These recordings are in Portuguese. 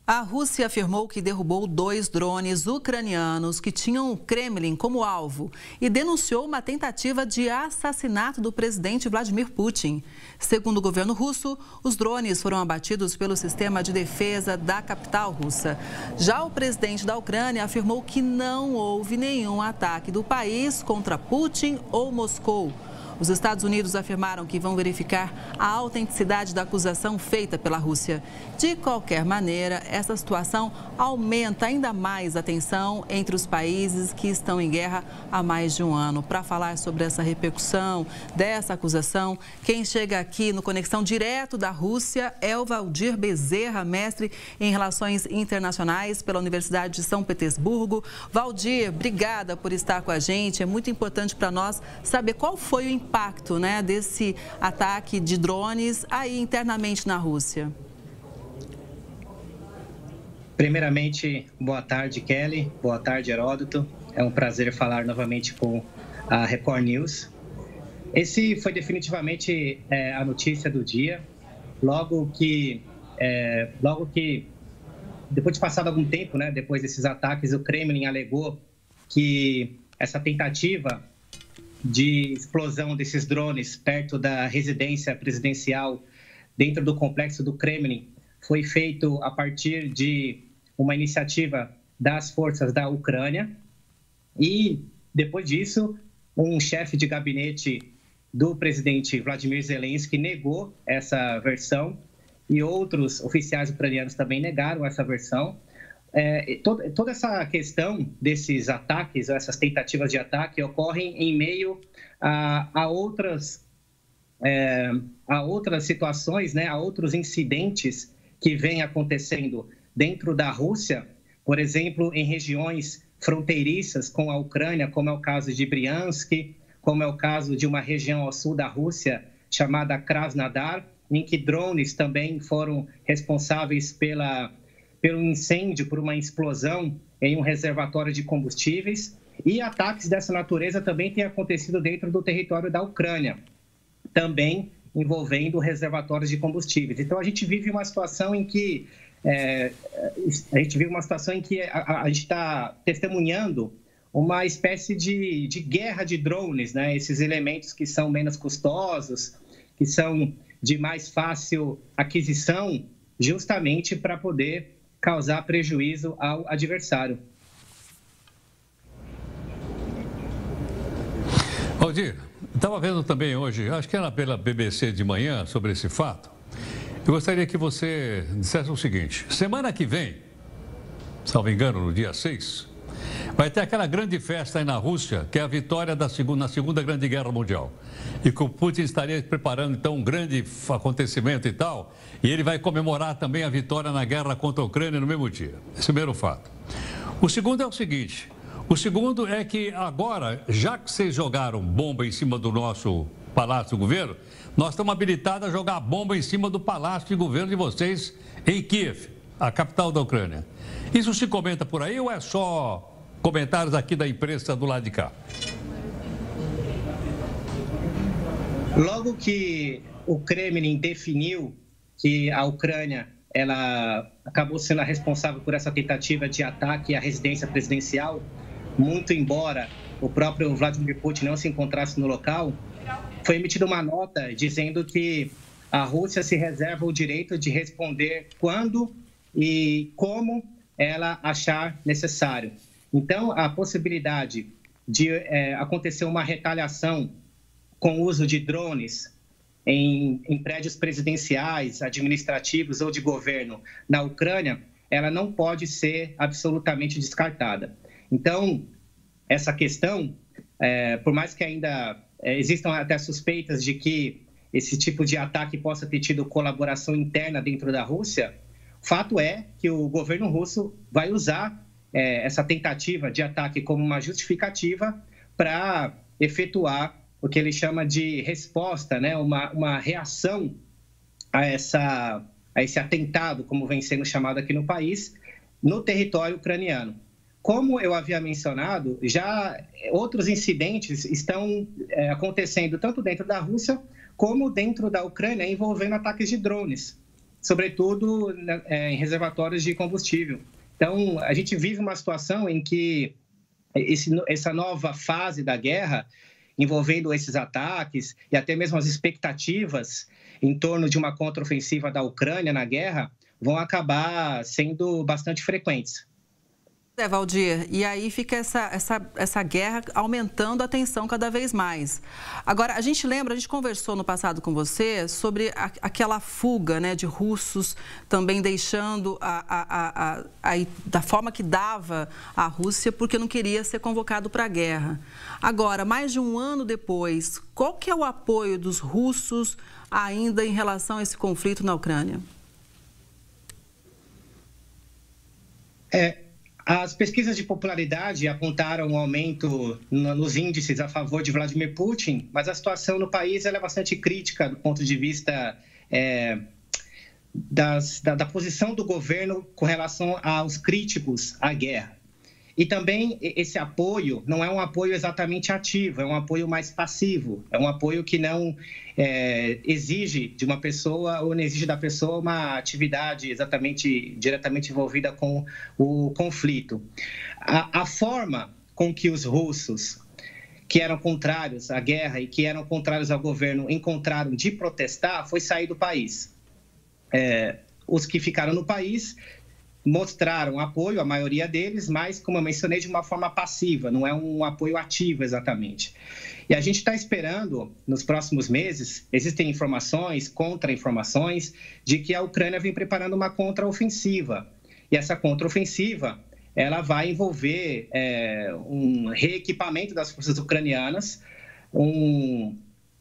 A Rússia afirmou que derrubou 2 drones ucranianos que tinham o Kremlin como alvo e denunciou uma tentativa de assassinato do presidente Vladimir Putin. Segundo o governo russo, os drones foram abatidos pelo sistema de defesa da capital russa. Já o presidente da Ucrânia afirmou que não houve nenhum ataque do país contra Putin ou Moscou. Os Estados Unidos afirmaram que vão verificar a autenticidade da acusação feita pela Rússia. De qualquer maneira, essa situação aumenta ainda mais a tensão entre os países que estão em guerra há mais de um ano. Para falar sobre essa repercussão dessa acusação, quem chega aqui no Conexão Direto da Rússia é o Valdir Bezerra, mestre em Relações Internacionais pela Universidade de São Petersburgo. Valdir, obrigada por estar com a gente. É muito importante para nós saber qual foi o impacto, desse ataque de drones aí internamente na Rússia. Primeiramente, boa tarde, Kelly. Boa tarde, Heródoto. É um prazer falar novamente com a Record News. Esse foi definitivamente a notícia do dia. Logo que, depois de passado algum tempo, depois desses ataques, o Kremlin alegou que essa tentativa de explosão desses drones perto da residência presidencial dentro do complexo do Kremlin foi feito a partir de uma iniciativa das forças da Ucrânia. E, depois disso, um chefe de gabinete do presidente Vladimir Zelensky negou essa versão e outros oficiais ucranianos também negaram essa versão. Toda essa questão desses ataques, essas tentativas de ataque, ocorrem em meio a outras situações, a outros incidentes que vêm acontecendo dentro da Rússia, por exemplo, em regiões fronteiriças com a Ucrânia, como é o caso de Briansk, como é o caso de uma região ao sul da Rússia chamada Krasnodar, em que drones também foram responsáveis pelo incêndio, por uma explosão em um reservatório de combustíveis. E ataques dessa natureza também têm acontecido dentro do território da Ucrânia, também envolvendo reservatórios de combustíveis. Então, a gente vive uma situação em que a gente está testemunhando uma espécie de guerra de drones, esses elementos que são menos custosos, que são de mais fácil aquisição, justamente para poder causar prejuízo ao adversário. Valdir, estava vendo também hoje, acho que era pela BBC de manhã, sobre esse fato. Eu gostaria que você dissesse o seguinte: semana que vem, salvo engano, no dia 6, vai ter aquela grande festa aí na Rússia, que é a vitória na Segunda Grande Guerra Mundial. E que o Putin estaria preparando, então, um grande acontecimento e tal, e ele vai comemorar também a vitória na guerra contra a Ucrânia no mesmo dia. Esse é o primeiro fato. O segundo é o seguinte: o segundo é que agora, já que vocês jogaram bomba em cima do nosso Palácio do Governo, nós estamos habilitados a jogar bomba em cima do Palácio de Governo de vocês em Kiev, a capital da Ucrânia. Isso se comenta por aí ou é só comentários aqui da imprensa do lado de cá? Logo que o Kremlin definiu que a Ucrânia ela acabou sendo a responsável por essa tentativa de ataque à residência presidencial, muito embora o próprio Vladimir Putin não se encontrasse no local, foi emitida uma nota dizendo que a Rússia se reserva o direito de responder quando e como ela achar necessário. Então, a possibilidade de acontecer uma retaliação com o uso de drones em prédios presidenciais, administrativos ou de governo na Ucrânia, ela não pode ser absolutamente descartada. Então, essa questão, por mais que ainda existam até suspeitas de que esse tipo de ataque possa ter tido colaboração interna dentro da Rússia, fato é que o governo russo vai usar essa tentativa de ataque como uma justificativa para efetuar o que ele chama de resposta, uma reação a esse atentado, como vem sendo chamado aqui no país, no território ucraniano. Como eu havia mencionado, já outros incidentes estão acontecendo tanto dentro da Rússia como dentro da Ucrânia, envolvendo ataques de drones. sobretudo em reservatórios de combustível. Então, a gente vive uma situação em que essa nova fase da guerra, envolvendo esses ataques e até mesmo as expectativas em torno de uma contraofensiva da Ucrânia na guerra, vão acabar sendo bastante frequentes. Valdir, e aí fica essa guerra aumentando a tensão cada vez mais. Agora, a gente conversou no passado com você sobre aquela fuga, né, de russos também deixando da forma que dava a Rússia, porque não queria ser convocado para a guerra. Agora, mais de um ano depois, qual que é o apoio dos russos ainda em relação a esse conflito na Ucrânia? As pesquisas de popularidade apontaram um aumento nos índices a favor de Vladimir Putin, mas a situação no país é bastante crítica do ponto de vista da posição do governo com relação aos críticos à guerra. E também esse apoio não é um apoio exatamente ativo, é um apoio mais passivo, é um apoio que não exige de uma pessoa ou não exige da pessoa uma atividade diretamente envolvida com o conflito. A forma com que os russos, que eram contrários à guerra e que eram contrários ao governo, encontraram de protestar foi sair do país. Os que ficaram no país mostraram apoio, a maioria deles, mas, como eu mencionei, de uma forma passiva, não é um apoio ativo exatamente. E a gente está esperando, nos próximos meses, existem informações, contra-informações, de que a Ucrânia vem preparando uma contraofensiva. E essa contraofensiva, ela vai envolver um reequipamento das forças ucranianas, uma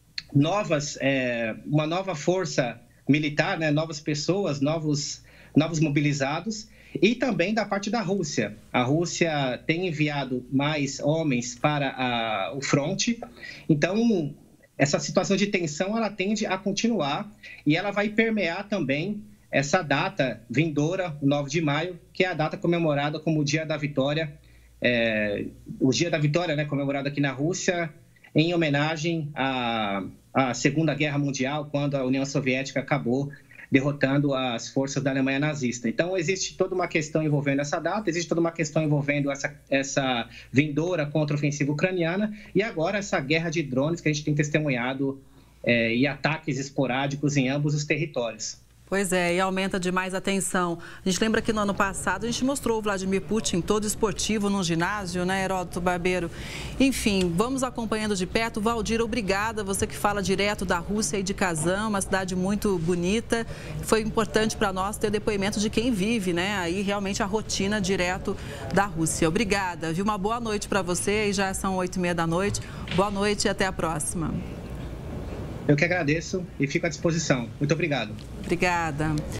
nova força militar, né, novas pessoas, novos mobilizados, e também da parte da Rússia. A Rússia tem enviado mais homens para o fronte, então essa situação de tensão ela tende a continuar e ela vai permear também essa data vindoura, o 9 de maio, que é a data comemorada como o Dia da Vitória, o Dia da Vitória, né, comemorado aqui na Rússia, em homenagem à Segunda Guerra Mundial, quando a União Soviética acabou derrotando as forças da Alemanha nazista. Então, existe toda uma questão envolvendo essa data, existe toda uma questão envolvendo essa vindoura contraofensiva ucraniana e agora essa guerra de drones que a gente tem testemunhado e ataques esporádicos em ambos os territórios. Pois é, e aumenta demais a tensão. A gente lembra que no ano passado a gente mostrou o Vladimir Putin todo esportivo num ginásio, né, Heródoto Barbeiro? Enfim, vamos acompanhando de perto. Valdir, obrigada. Você que fala direto da Rússia e de Kazan, uma cidade muito bonita. Foi importante para nós ter o depoimento de quem vive, né, aí realmente a rotina direto da Rússia. Obrigada, viu? Uma boa noite para você e já são 8h30 da noite. Boa noite e até a próxima. Eu que agradeço e fico à disposição. Muito obrigado. Obrigada.